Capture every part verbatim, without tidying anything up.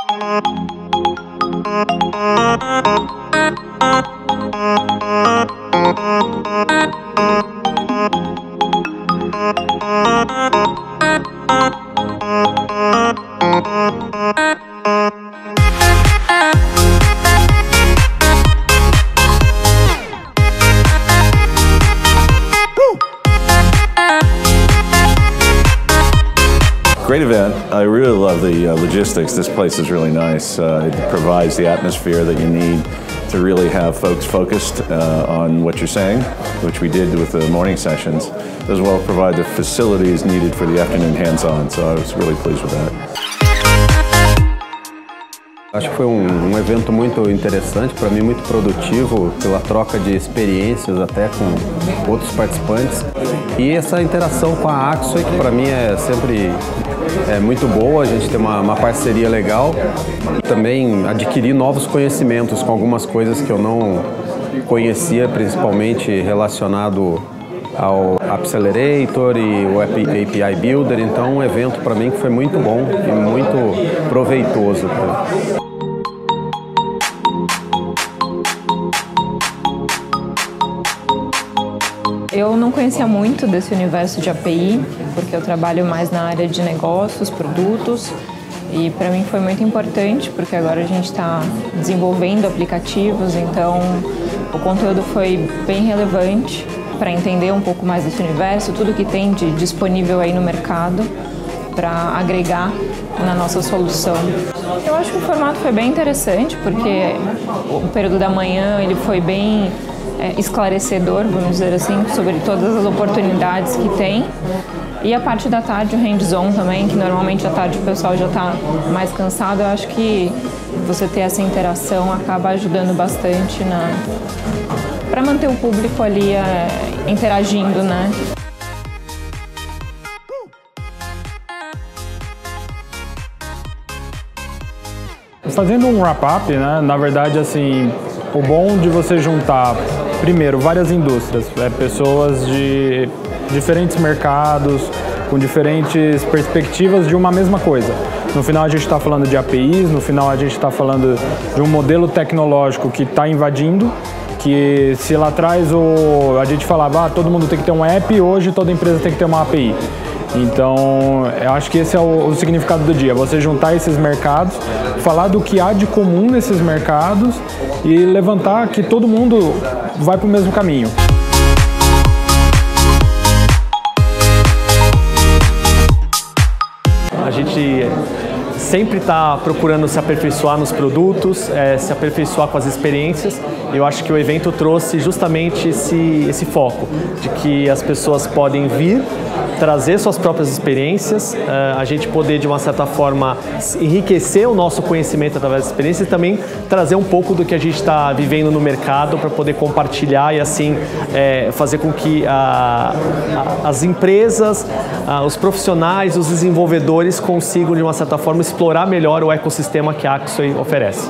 Great event. I really love the uh, logistics. This place is really nice. Uh, it provides the atmosphere that you need to really have folks focused uh, on what you're saying, which we did with the morning sessions, as well as provide the facilities needed for the afternoon hands-on. So I was really pleased with that. Acho que foi um, um evento muito interessante, para mim muito produtivo, pela troca de experiências até com outros participantes. E essa interação com a Axway, que para mim é sempre é muito boa, a gente tem uma, uma parceria legal. E também adquirir novos conhecimentos com algumas coisas que eu não conhecia, principalmente relacionado ao Accelerator e o A P I Builder. Então, um evento para mim que foi muito bom e muito proveitoso. Eu não conhecia muito desse universo de A P I, porque eu trabalho mais na área de negócios, produtos, e para mim foi muito importante, porque agora a gente está desenvolvendo aplicativos, então o conteúdo foi bem relevante para entender um pouco mais desse universo, tudo que tem de disponível aí no mercado para agregar na nossa solução. Eu acho que o formato foi bem interessante, porque o período da manhã ele foi bem é, esclarecedor, vamos dizer assim, sobre todas as oportunidades que tem. E a parte da tarde, o hands-on também, que normalmente à tarde o pessoal já está mais cansado. Eu acho que você ter essa interação acaba ajudando bastante na para manter o público ali é, interagindo, né? Fazendo um wrap-up, né, na verdade, assim, o bom de você juntar, primeiro, várias indústrias, é, pessoas de diferentes mercados, com diferentes perspectivas de uma mesma coisa. No final a gente está falando de A P Is, no final a gente está falando de um modelo tecnológico que está invadindo, que se lá atrás o, a gente falava, ah, todo mundo tem que ter um app, hoje toda empresa tem que ter uma A P I. Então, eu acho que esse é o, o significado do dia, você juntar esses mercados, falar do que há de comum nesses mercados e levantar que todo mundo vai para o mesmo caminho. A gente sempre está procurando se aperfeiçoar nos produtos, é, se aperfeiçoar com as experiências. Eu acho que o evento trouxe justamente esse, esse foco, de que as pessoas podem vir, trazer suas próprias experiências, uh, a gente poder, de uma certa forma, enriquecer o nosso conhecimento através das experiências e também trazer um pouco do que a gente está vivendo no mercado para poder compartilhar e, assim, é, fazer com que a, a, as empresas, a, os profissionais, os desenvolvedores consigam, de uma certa forma, explorar melhor o ecossistema que a Axway oferece.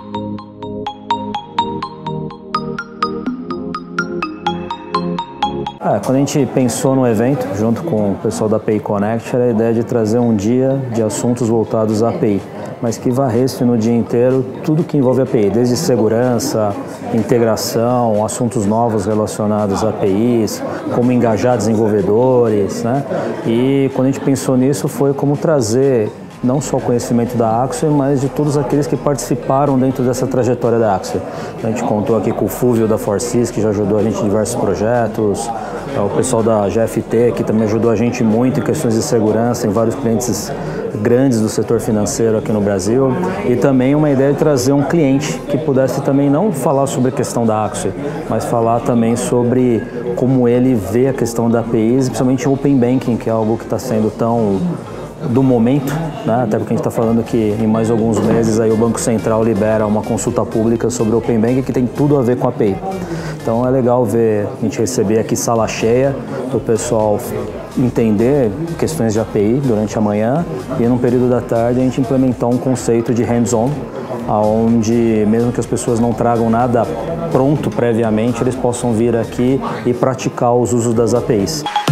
Ah, quando a gente pensou no evento, junto com o pessoal da A P I Connect, era a ideia de trazer um dia de assuntos voltados à A P I, mas que varresse no dia inteiro tudo que envolve a A P I, desde segurança, integração, assuntos novos relacionados a A P Is, como engajar desenvolvedores, né? E quando a gente pensou nisso foi como trazer não só o conhecimento da Axway, mas de todos aqueles que participaram dentro dessa trajetória da Axway. A gente contou aqui com o Fúvio da Forsys, que já ajudou a gente em diversos projetos, o pessoal da G F T, que também ajudou a gente muito em questões de segurança, em vários clientes grandes do setor financeiro aqui no Brasil, e também uma ideia de trazer um cliente que pudesse também não falar sobre a questão da Axway, mas falar também sobre como ele vê a questão da A P Is, principalmente o Open Banking, que é algo que está sendo tão do momento, né? Até porque a gente está falando que em mais alguns meses aí o Banco Central libera uma consulta pública sobre o Open Banking que tem tudo a ver com a A P I. Então é legal ver, a gente receber aqui sala cheia, o pessoal entender questões de A P I durante a manhã e no período da tarde a gente implementar um conceito de hands-on, onde mesmo que as pessoas não tragam nada pronto previamente, eles possam vir aqui e praticar os usos das A P Is.